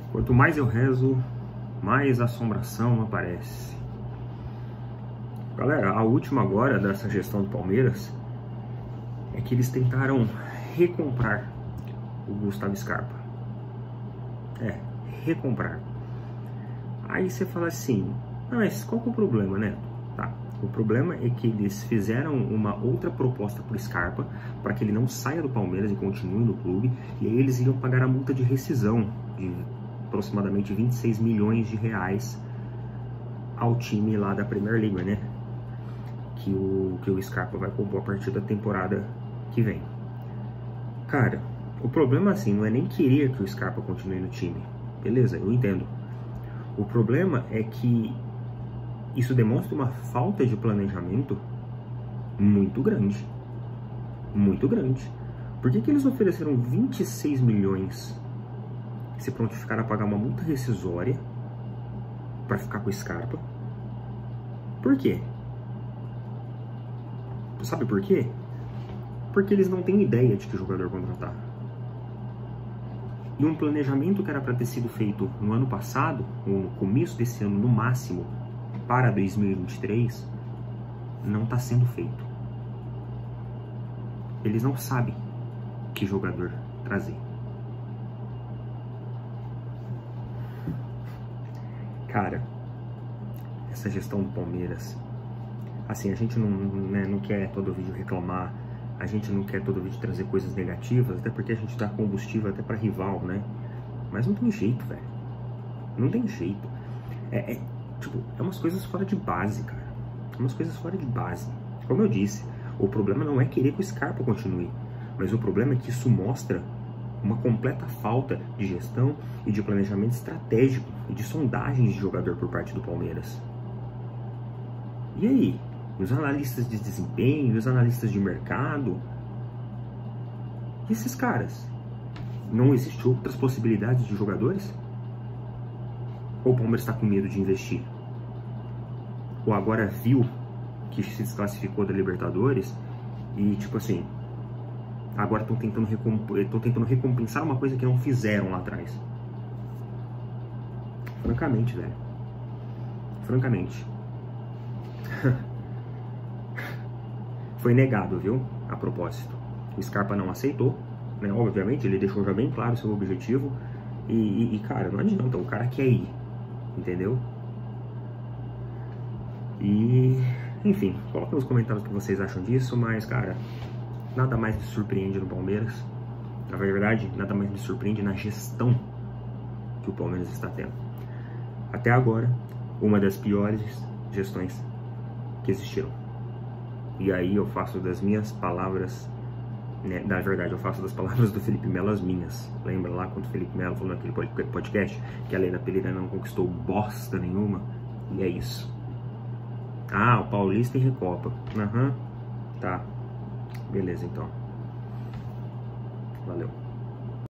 Quanto mais eu rezo, mais assombração aparece. Galera, a última agora dessa gestão do Palmeiras é que eles tentaram recomprar o Gustavo Scarpa. Recomprar. Aí você fala assim, mas qual que é o problema, né? Tá. O problema é que eles fizeram uma outra proposta por Scarpa para que ele não saia do Palmeiras e continue no clube, e aí eles iriam pagar a multa de rescisão de aproximadamente 26 milhões de reais ao time lá da Premier League, né? Que o Scarpa vai compor a partir da temporada que vem. Cara, o problema assim não é nem querer que o Scarpa continue no time. Beleza, eu entendo. O problema é que isso demonstra uma falta de planejamento muito grande. Muito grande. Por que eles ofereceram 26 milhões e se prontificaram a pagar uma multa rescisória para ficar com o Scarpa? Por quê? Sabe por quê? Porque eles não têm ideia de que jogador contratar. E um planejamento que era para ter sido feito no ano passado, ou no começo desse ano no máximo, para 2023, não está sendo feito. Eles não sabem que jogador trazer. Cara, essa gestão do Palmeiras, assim, a gente não quer todo vídeo reclamar, a gente não quer todo vídeo trazer coisas negativas, até porque a gente dá combustível até para rival, né? Mas não tem jeito, velho. Não tem jeito. Tipo, é umas coisas fora de base, cara. É umas coisas fora de base. Como eu disse, o problema não é querer que o Scarpa continue, mas o problema é que isso mostra uma completa falta de gestão e de planejamento estratégico e de sondagens de jogador por parte do Palmeiras. E aí? Os analistas de desempenho, os analistas de mercado? E esses caras? Não existem outras possibilidades de jogadores? Ou o Palmeiras está com medo de investir? Ou agora viu que se desclassificou da Libertadores e, tipo assim, agora estão tentando recompensar uma coisa que não fizeram lá atrás? Francamente, velho. Francamente. Foi negado, viu? A propósito. O Scarpa não aceitou, né? Obviamente, ele deixou já bem claro o seu objetivo. E cara, não adianta, o cara quer ir. Entendeu? E, enfim, coloca nos comentários o que vocês acham disso, mas, cara, nada mais me surpreende no Palmeiras. Na verdade, nada mais me surpreende na gestão que o Palmeiras está tendo. Até agora, uma das piores gestões que existiram. E aí eu faço das minhas palavras, né, na verdade eu faço das palavras do Felipe Melo as minhas. Lembra lá quando o Felipe Melo falou naquele podcast que a Leila Pereira não conquistou bosta nenhuma? E é isso. Ah, o Paulista e Recopa. Tá. Beleza, então. Valeu.